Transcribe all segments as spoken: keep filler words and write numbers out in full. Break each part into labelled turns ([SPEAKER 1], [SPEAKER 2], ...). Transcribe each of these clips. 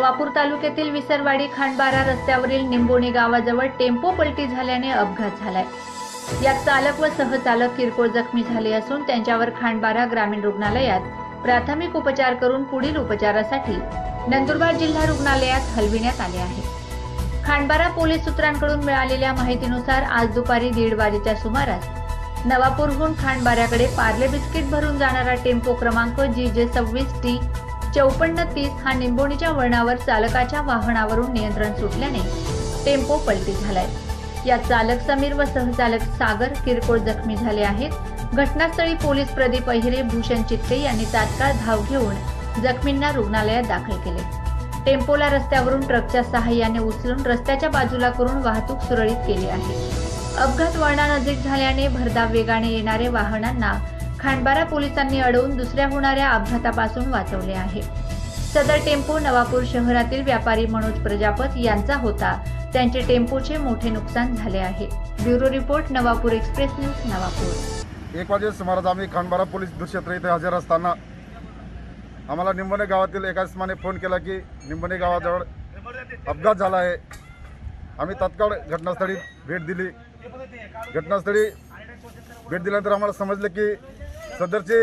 [SPEAKER 1] नवापूर तालुक्यातील विसरवाडी खांडबारा रस्त्यावरील निंबोणी गावाजवळ टेम्पो पलटी झाल्याने अपघात झालाय। यात चालक व सहचालक किरकोळ जखमी झाले असून त्यांच्यावर खांडबारा ग्रामीण रुग्णालयात प्राथमिक उपचार करून पुढील उपचारासाठी नंदुरबार जिल्हा रुग्णालयात हलविण्यात आले आहे। खांडबारा पोलीस सूत्रांकडून मिळालेल्या माहितीनुसार आज दुपारी दीड वाजेच्या सुमारास नवापूरहून खांडबाऱ्याकडे पार्ले बिस्किट भरून जाणारा टेम्पो क्रमांक जी जे सव्वीस टी चौपन्न तीस हा निंबोणीच्या वळणावर चालकाच्या वाहनावरून नियंत्रण सुटल्याने टेम्पो पलटी झालाय। यात चालक समीर व सहचालक सागर किरकोळ जखमी झाले आहेत। घटनास्थळी पोलीस प्रदीप अहिरे, भूषण चित्ते यांनी तात्काळ धाव घेऊन जखमींना रुग्णालयात दाखल केले। टेम्पोला रस्त्यावरून ट्रकच्या सहाय्याने उचलून रस्त्याच्या बाजूला करून वाहतूक सुरळीत केली आहे। अपघात वळणानजीक झाल्याने भरधाव वेगाने येणारे वाहनांना खांडबारा पोलिसांनी अडवून दुसऱ्या होणाऱ्या अपघातापासून वाचवले आहे। सदर टेम्पो नवापूर शहरातील व्यापारी मनोज प्रजापत यांचा होता। त्यांचे टेम्पोचे मोठे नुकसान झाले आहे। Bureau report, Navapur express news, Navapur.
[SPEAKER 2] एक वाजे सुमारास आम्ही खांडबारा पोलीस क्षेत्र इथे हजर असताना आम्हाला निंबोणी गावातील एका इसमाने फोन केला की निंबोणी गावाजवळ अपघात झाला आहे। आम्ही तात्काळ घटनास्थळी भेट दिली। घटनास्थळी भेट दिल्यानंतर आम्हाला समजलं की सदरची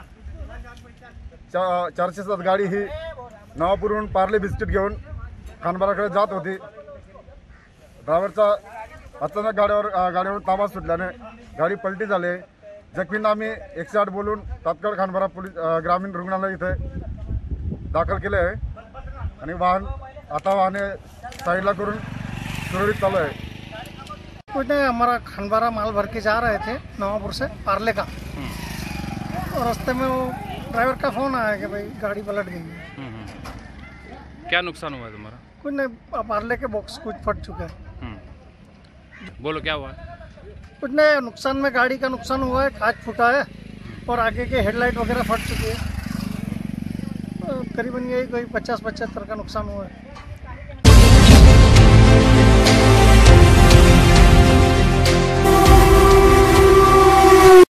[SPEAKER 2] चा चारशे सात गाडी ही नवापूरहून पार्ले बिस्किट घेऊन खांडबाराकडे जात होती। ड्रायव्हरचा अचानक गाडीवर गाडीवर ताबा सुटल्याने गाडी पलटी झाली। जखमींना आम्ही एकशे आठ बोलून तात्काळ खांडबारा पोलीस ग्रामीण रुग्णालय इथे दाखल केले आहे आणि वाहन आता वाहने साइडला करून सुरळीत चालू है।
[SPEAKER 3] कुछ नहीं, हमारा खांडबारा माल भर के जा रहे थे नवापुर से पार्ले का, और रास्ते में वो ड्राइवर का फोन आया कि भाई गाड़ी पलट गई है।
[SPEAKER 4] क्या नुकसान हुआ है तुम्हारा?
[SPEAKER 3] कुछ नहीं, पार्ले के बॉक्स कुछ फट चुके हैं।
[SPEAKER 4] बोलो क्या हुआ?
[SPEAKER 3] कुछ नहीं, नुकसान में गाड़ी का नुकसान हुआ है, कांच फूटा है और आगे के हेडलाइट वगैरह फट चुकी है। करीबन यही कोई पचास पचहत्तर का नुकसान हुआ है।